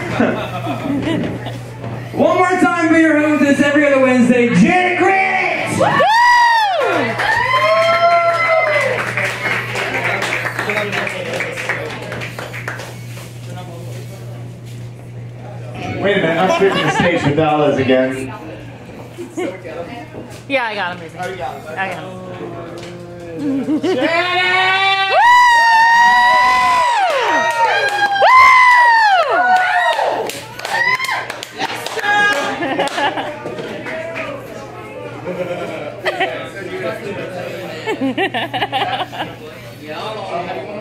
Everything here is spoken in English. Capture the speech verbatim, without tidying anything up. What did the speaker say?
One more time for your hostess every other Wednesday, Janet Grant! Wait a minute, I'm switching the stage with Dallas again. Yeah, I got him. Amazing. I got him. Janet! Woo!